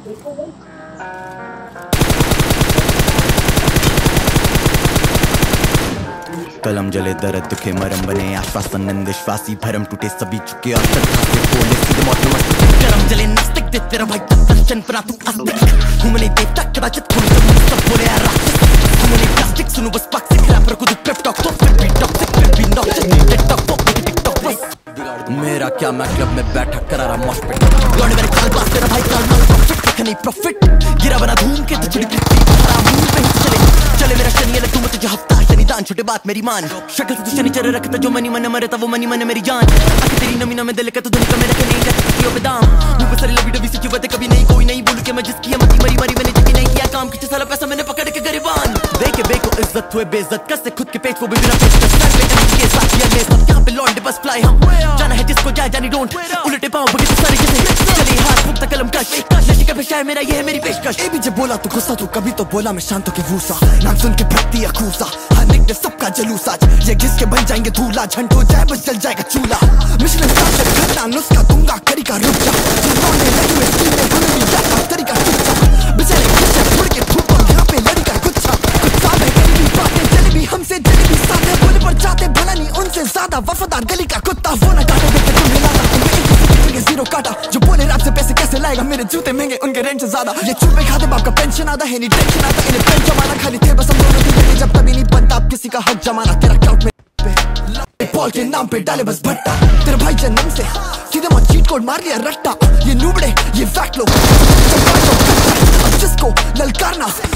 कलम जले दर्द दुखे मरम बने आश्वासन विश्वासी भरम टूटे सभी चुके और बोले सीधे मौत में मस्त गरम जले नास्तिक दे तेरा भाई दर्शन पर तू आस्तिक हूं मैं देवता कदाचित कोई सब बोले यार हूं मैं प्लास्टिक सुनो बस पक से रैपर को तू पेप टॉक तो फिर भी टॉक्सिक फिर भी नॉक्सिक टिकटॉक तो टिकटॉक बस मेरा क्या मैं क्लब में बैठा करा रहा मॉश पे लौट मेरे काल पास तेरा भाई काल मार प्रॉफिट नहीं प्रॉफिट गिरा बना धूम के तो चिड़ी पिट्टी हराम मूड पे चले चले मेरा शनि है तू मत तुझे हफ्ता शनिदान छोटे बात मेरी मान शक्ल से तू शनि चेहरे रखता जो मनी मन मरे था वो मनी मन मेरी जान आके तेरी नमी में दिल का तू धुनी का मेरा के नहीं जाता किसी पे दाम मुंह पे सारी लबी डबी सी बातें कभी नहीं कोई नहीं बोल के मैं जिसकी मती मरी मरी मैंने जिकी नहीं किया काम किसी साला पैसा मैंने पकड़ के गरीबान देखे बेको इज्जत हुए बेइज्जत कैसे खुद के पेट को भी बिना पेट के साथ किया ले सब यहां पे लौंडे बस फ्लाई हम जाना है जिसको जाए जानी डोंट उल्टे पांव बगे तो सारी किसे चले हाथ फूंकता कलम कश नशे का पेशा है मेरा ये है मेरी पेशकश ए भी जब बोला तू गुस्सा तू कभी तो बोला मैं शांत के वूसा नाम सुन के भक्ति या खूसा हर निक ने सबका जलूस आज ये घिस के बन जाएंगे धूला झंड हो जाए बस जल जाएगा चूल्हा मिशलन स्टार से घटना नुस्खा दूंगा करी का रुक जा लौंडे लगी हुई स्कीम में हमें या तरीका टूटा बेचारे खिंचे छोड़ के धूप यहां पे लड़ी का गुच्छा कुछ साल है गरीबी बातें जलेबी हमसे जलेबी साथ है बोले पर जाते भला नहीं उनसे ज्यादा वफादार गली का कुत्ता वो ना काटे देखे तुम्हें लाता जीरो काटा जो बोले रात से पैसे कैसे लाएगा मेरे जूते महंगे उनके रेंट से ज्यादा ये चुपे खाते बाप का पेंशन आता है नहीं टेंशन आता इन्हें पेन जमाना खाली थे बस हम दोनों की जब तभी नहीं बनता अब किसी का हक जमाना तेरा क्लाउड में पॉल के नाम पे डाले बस भट्टा तेरे भाई जन्म से सीधे मत चीट कोड मार लिया रट्टा ये नूबड़े ये फैक्ट लोग अब जिसको ललकारना